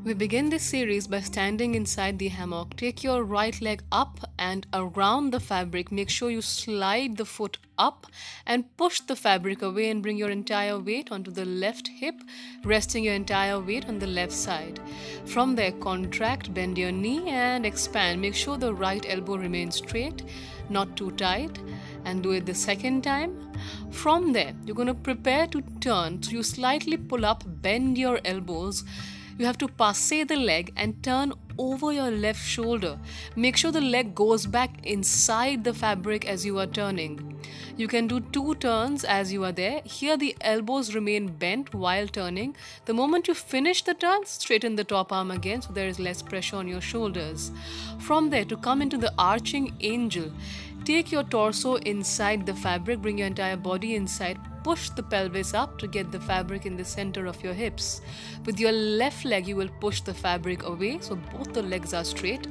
We begin this series by standing inside the hammock. Take your right leg up and around the fabric. Make sure you slide the foot up and push the fabric away and bring your entire weight onto the left hip, resting your entire weight on the left side. From there, contract, bend your knee and expand. Make sure the right elbow remains straight, not too tight, and do it the second time. From there, you're going to prepare to turn. So you slightly pull up, bend your elbows. You have to passe the leg and turn over your left shoulder. Make sure the leg goes back inside the fabric as you are turning. You can do 2 turns as you are there. Here the elbows remain bent while turning. The moment you finish the turn, straighten the top arm again so there is less pressure on your shoulders. From there, to come into the arching angel, take your torso inside the fabric, bring your entire body inside, push the pelvis up to get the fabric in the center of your hips. With your left leg, you will push the fabric away so both the legs are straight.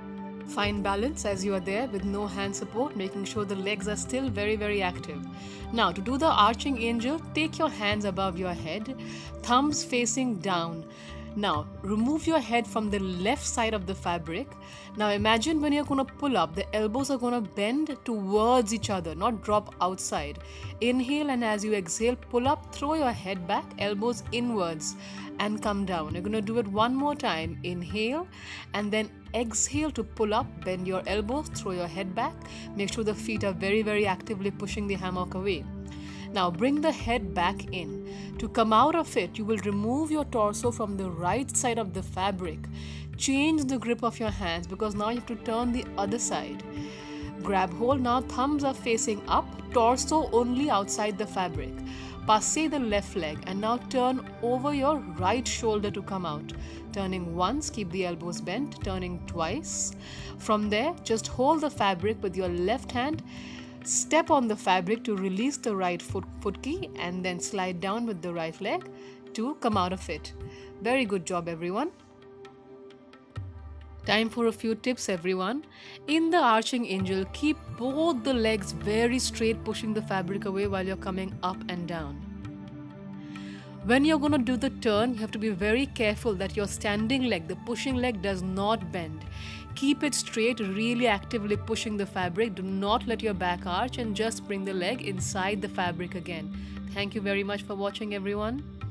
Find balance as you are there with no hand support, making sure the legs are still very active. Now, to do the arching angel, take your hands above your head, thumbs facing down. Now, remove your head from the left side of the fabric. Now, imagine when you're going to pull up, the elbows are going to bend towards each other, not drop outside. Inhale, and as you exhale, pull up, throw your head back, elbows inwards, and come down. You're going to do it one more time. Inhale, and then exhale to pull up, bend your elbows, throw your head back. Make sure the feet are very actively pushing the hammock away. Now bring the head back in. To come out of it, you will remove your torso from the right side of the fabric. Change the grip of your hands because now you have to turn the other side. Grab hold. Now thumbs are facing up, torso only outside the fabric. Passe the left leg and now turn over your right shoulder to come out. Turning once, keep the elbows bent, turning twice. From there, just hold the fabric with your left hand. Step on the fabric to release the right foot key and then slide down with the right leg to come out of it. Very good job, everyone. Time for a few tips, everyone. In the arching angel, keep both the legs very straight, pushing the fabric away while you're coming up and down. When you're going to do the turn, you have to be very careful that your standing leg, the pushing leg, does not bend. Keep it straight, really actively pushing the fabric. Do not let your back arch and just bring the leg inside the fabric again. Thank you very much for watching, everyone.